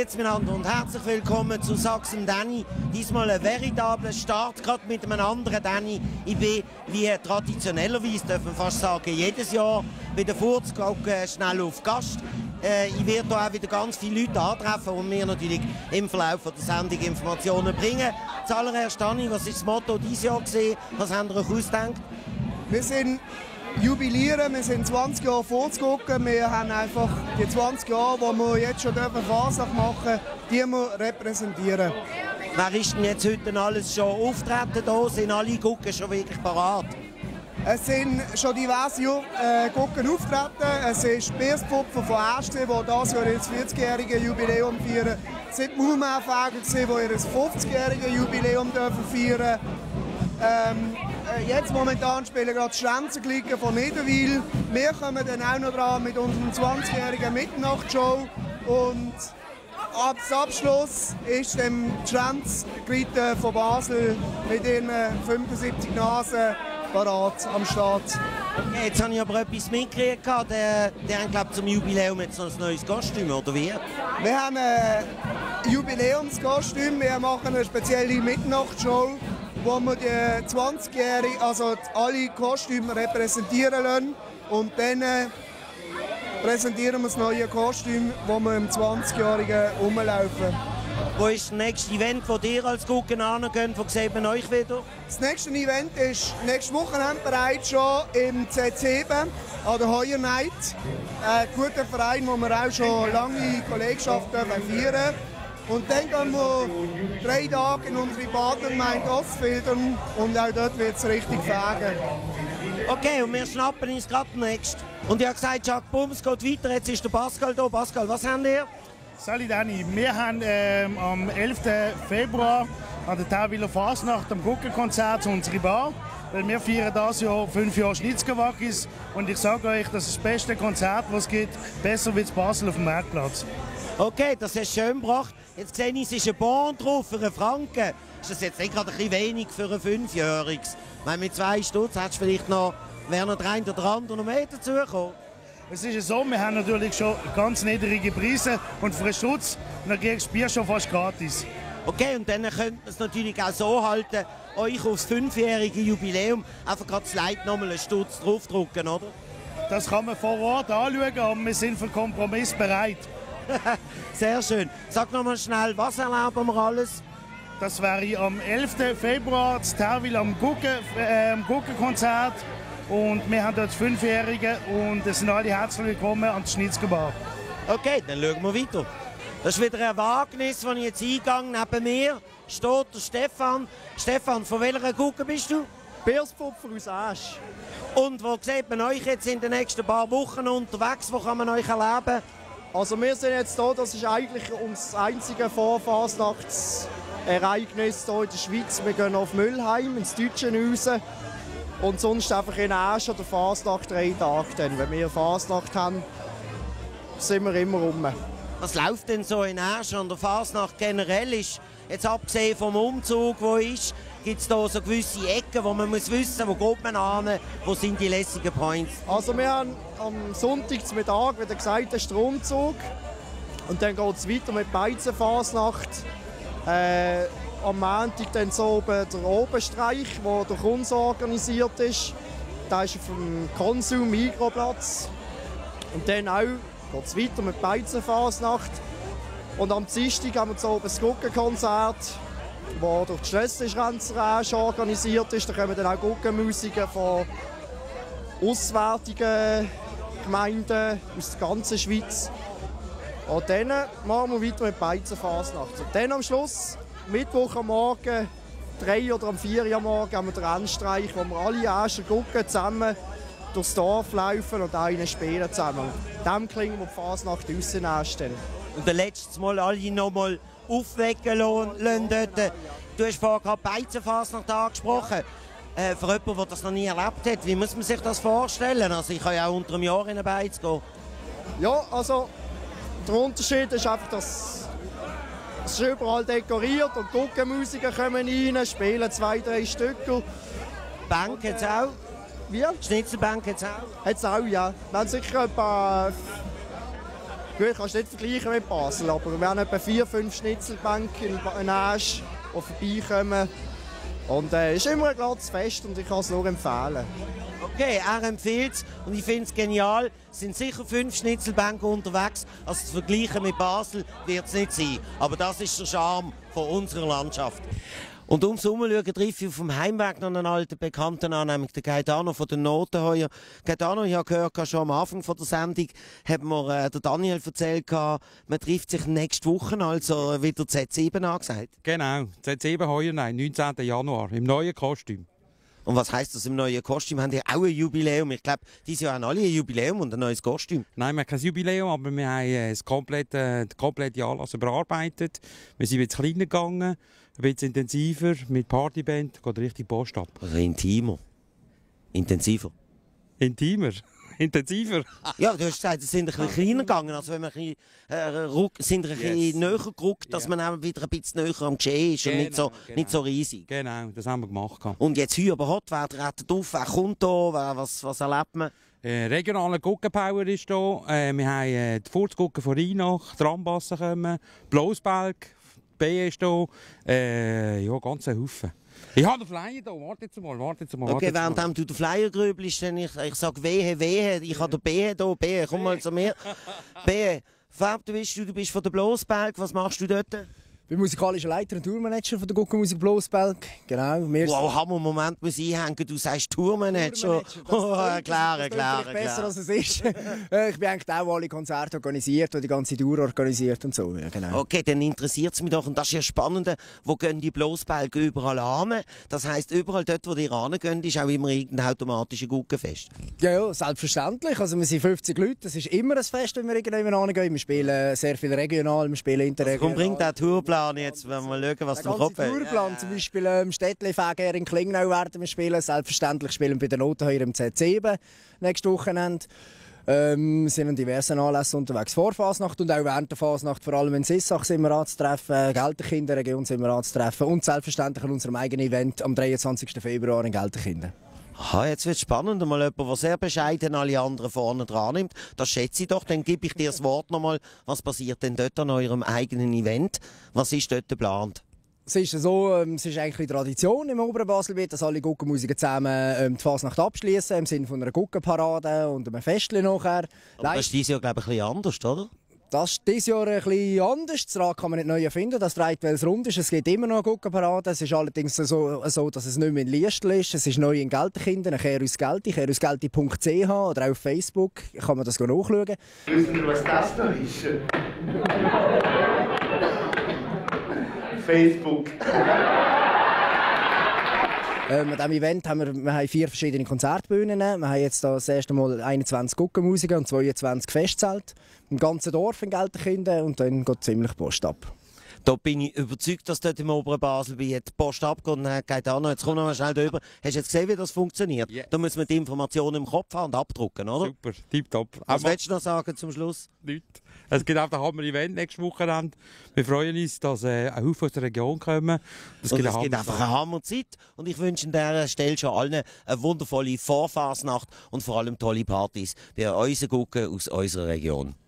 Grüezi miteinander und herzlich willkommen zu Sachsen Danny. Diesmal ein veritabler Start, gerade mit einem anderen Danny. Ich bin, wie traditionellerweise, darf man fast sagen, jedes Jahr bei der Furzglocke schnell auf Gast. Ich werde hier auch wieder ganz viele Leute antreffen und mir natürlich im Verlauf der Sendung Informationen bringen. Zuallererst, Danny, was ist das Motto dieses Jahr gesehen? Was habt ihr euch ausgedacht? Wir sind jubilieren, wir sind 20 Jahre vorzugucken. Wir haben einfach die 20 Jahre, die wir jetzt schon Fasnacht machen, die wir repräsentieren. Wer ist denn jetzt heute alles schon auftreten da? Sind alle Gucken schon wirklich parat? Es sind schon diverse Gucken auftreten. Es ist die Bierspuppe von Äste, die dieses Jahr ihr 40-jähriges Jubiläum feiern. Es sind die Mauerfäger, die ihr 50-jähriges Jubiläum feiern. Jetzt momentan spielen gerade die Schlänzerklicken von Niederwil. Wir kommen dann auch noch dran mit unserem 20-jährigen Mitternachtsshow. Und als Abschluss ist dann die Schlänzerklicken von Basel mit ihren 75 Nasen parat am Start. Okay, jetzt habe ich aber etwas mitgekriegt. Die haben, glaube ich, zum Jubiläum jetzt noch ein neues Kostüm, oder wie? Wir haben ein Jubiläumskostüm. Wir machen eine spezielle Mitternachtsshow, wo wir die 20-Jährigen, also alle Kostüme repräsentieren lassen. Und dann präsentieren wir das neue Kostüm, wo wir im 20-Jährigen rumlaufen. Wo ist das nächste Event, wo ihr als Gucken angehen? Wo sieht man euch wieder? Das nächste Event ist nächstes Wochenende bereits schon im Z7 an der Heuer Night. Ein guter Verein, wo wir auch schon lange Kollegschaft feiern dürfen. Und dann gehen wir 3 Tage in unsere Partnergemeinde Ostfildern und auch dort wird es richtig fegen. Okay, und wir schnappen uns gerade nächst. Und ich habe gesagt, Jacques Bums geht weiter, jetzt ist der Pascal da. Pascal, was habt ihr? Salut Danny, wir haben am 11. Februar an der Tauwiller Fasnacht am Guckenkonzert unsere Bar. Weil wir feiern dieses Jahr 5 Jahre Schnitzgewackis und ich sage euch, das ist das beste Konzert, das es gibt, besser wie in Basel auf dem Marktplatz. Okay, das hast du schön gebracht. Jetzt sehe ich, es ist ein Bon drauf für einen Franken. Ist das jetzt nicht gerade ein bisschen wenig für ein 5-Jähriges? Mit 2 Stutz hättest du vielleicht noch, wäre noch der eine oder andere noch mehr dazugekommen. Es ist so, wir haben natürlich schon ganz niedrige Preise und für einen Stutz dann kriegst du Bier schon fast gratis. Okay, und dann könnte man es natürlich auch so halten, euch aufs 5-jährige Jubiläum einfach gerade das Leid nochmal einen Stutz draufdrücken, oder? Das kann man vor Ort anschauen, aber wir sind für Kompromiss bereit. Sehr schön. Sag noch mal schnell, was erlauben wir alles? Das wäre am 11. Februar in Terwil am Guckenkonzert. Und wir haben dort 5-Jährige und es sind alle herzlich willkommen an der Schnitzgebar. Okay, dann schauen wir weiter. Das ist wieder ein Wagnis, das ich jetzt eingehe. Neben mir steht der Stefan. Stefan, von welcher Gucke bist du? Bierspupfer aus Asch. Und wo sieht man euch jetzt in den nächsten paar Wochen unterwegs? Wo kann man euch erleben? Also wir sind jetzt hier, das ist eigentlich unser einziges Vorfasnachtsereignis hier in der Schweiz. Wir gehen auf Müllheim ins Deutsche raus. Und sonst einfach in Asch oder Fasnacht 3 Tage. Dann. Wenn wir Fasnacht haben, sind wir immer rum. Was läuft denn so in Asch an der Fasnacht generell? Ist, jetzt abgesehen vom Umzug, wo ist, gibt es da so gewisse Ecken, wo man muss wissen, wo geht man hin, wo sind die lässigen Points? Also wir haben am Sonntagmittag, wie gesagt, den Stromzug. Und dann geht es weiter mit Beizenfasnacht. Am Montag dann so oben der Obenstreich, wo der Kunst organisiert ist. Da ist auf dem Konsum-Mikroplatz. Und dann auch geht es weiter mit Beizenfasnacht. Und am Dienstag haben wir so oben das Guckenkonzert, das durch die Schlösserschränzer schon organisiert ist. Da kommen dann auch Guckenmusiker von auswärtigen Gemeinden aus der ganzen Schweiz. Und dann machen wir weiter mit Beizenfasnacht. Und dann am Schluss, Mittwoch am Morgen, 3 oder am 4 Uhr am Morgen, haben wir den Rennstreich, wo wir alle Ascher Gucken zusammen durchs Dorf laufen und einen spielen zusammen. Dann klingen wir die Fasnacht draussen anstellen. Und letztes Mal alle noch mal aufwecken lassen dort. Du hast vorhin gerade Beizenfasnacht angesprochen. Für jemanden, der das noch nie erlebt hat, wie muss man sich das vorstellen? Also ich kann ja auch unter einem Jahr in eine Beiz gehen. Ja, also der Unterschied ist einfach, dass es ist überall dekoriert und Guckenmusiker kommen rein, spielen 2, 3 Stücke. Bank hat es auch? Wie? Schnitzelbank hat es auch? Hat es auch, ja. Wir haben sicher etwa Gut, kannst du nicht vergleichen mit Basel, aber wir haben etwa 4-5 Schnitzelbänke in Asch, die vorbeikommen. Und es ist immer ein glattes Fest und ich kann es nur empfehlen. Okay, er empfiehlt es und ich finde es genial. Es sind sicher 5 Schnitzelbänke unterwegs. Also zu vergleichen mit Basel wird es nicht sein. Aber das ist der Charme von unserer Landschaft. Und ums Herumschauen treffe ich auf dem Heimweg noch einen alten Bekannten an, nämlich den Gaetano von den Notenheuer. Gaetano, ich habe gehört, schon am Anfang von der Sendung hat mir der Daniel erzählt, man trifft sich nächste Woche, also wieder Z7 angesagt. Genau, Z7 heuer, 19. Januar, im neuen Kostüm. Und was heisst das im neuen Kostüm? Haben die auch ein Jubiläum? Ich glaube, dieses Jahr haben alle ein Jubiläum und ein neues Kostüm. Nein, wir haben kein Jubiläum, aber wir haben den kompletten Anlass überarbeitet. Wir sind jetzt kleiner gegangen, ein bisschen intensiver, mit Partyband, geht richtig Post ab. Also intimer. Intensiver. Intimer? Intensiver? Ja, du hast gesagt, es sind ein bisschen kleiner gegangen. Also wenn wir ein bisschen näher gerückt, dass man auch wieder ein bisschen näher am Geschehen ist und nicht so riesig. Genau, das haben wir gemacht. Und jetzt hier aber hot, wer rettet auf, wer kommt da, was erlebt man? Regionaler Guggenpower ist hier. Wir haben die Furzguggen von Rheinach, Trambassen kommen, Bloßberg, B ist hier. Ja, ganz ein Haufen. Ich habe den Flyer hier, warte jetzt mal. Okay, während du den Flyer grübelst, dann ich sage wehe, ich habe den B hier, B, komm mal zu mir. B, Fab, du bist von der Bloßberg, was machst du dort? Ich bin musikalischer Leiter und Tourmanager von der Guggenmusik Bloßberg. Genau. Wow, Hammer, Moment muss ich einhängen. Du sagst Tourmanager. Klar. Besser als es ist. Ich bin eigentlich der, der alle Konzerte organisiert und die ganze Tour organisiert und so. Ja, genau. Okay, dann interessiert es mich doch. Und das ist ja spannend. Wo gehen die Bloßberge überall an? Das heisst, überall dort, wo die hingehen, ist auch immer irgendein automatisches Guggenfest. Ja, selbstverständlich. Also wir sind 50 Leute. Es ist immer ein Fest, wenn wir irgendwann hingehen. Wir spielen sehr viel regional, wir spielen interregional. Also, bringt der Tourplan jetzt, wenn wir schauen, was du im Kopf hast. Tourplan, zum Beispiel Städtli-Fäger in Klingnau werden wir spielen. Selbstverständlich spielen wir bei den Notenheuer im Z7 nächstes Wochenende. Wir sind an diversen Anlässen unterwegs vor Fasnacht und auch während der Fasnacht, vor allem in Sissach sind wir anzutreffen, Gelterkinderregion sind wir anzutreffen und selbstverständlich an unserem eigenen Event am 23. Februar in Gelterkinder. Aha, jetzt wird es spannend, mal jemand, der sehr bescheiden alle anderen vorne dran nimmt. Das schätze ich doch. Dann gebe ich dir das Wort nochmal. Was passiert denn dort an eurem eigenen Event? Was ist dort geplant? Es ist so, es ist eigentlich Tradition im oberen Baselbiet, dass alle Guggenmusiker zusammen die Fasnacht abschließen im Sinne von einer Guggenparade und einem Festchen nachher. Aber das ist dieses Jahr, glaube ich, ein bisschen anders, oder? Das ist dieses Jahr ein bisschen anders. Das Rad kann man nicht neu erfinden. Das dreht, weil es rund ist. Es gibt immer noch eine Guggenparade. Es ist allerdings so, dass es nicht mehr in Liestl ist. Es ist neu in Gelterkinden, ein Kehrusgelti, kehrusgelti.ch oder auch auf Facebook. Kann man das nachschauen. Wissen Sie, was das da ist? Facebook. An diesem Event haben wir 4 verschiedene Konzertbühnen. Wir haben jetzt das erste Mal 21 Guggenmusiker und 22 Festzelte im ganzen Dorf in Gelterkinden und dann geht ziemlich Post ab. Da bin ich überzeugt, dass dort im oberen Basel die Post abgeht und dann geht auch noch, jetzt kommen wir mal schnell drüber. Hast du jetzt gesehen, wie das funktioniert? Yes. Da müssen wir die Informationen im Kopf haben und abdrucken, oder? Super, tipptopp. Was willst du noch sagen zum Schluss? Nichts. Es gibt auch ein Hammer-Event nächste Wochenende. Wir freuen uns, dass ein Haufen aus der Region kommen. Es gibt einfach eine Hammerzeit und ich wünsche an dieser Stelle schon allen eine wundervolle Vorfasnacht und vor allem tolle Partys bei unseren Guggen aus unserer Region.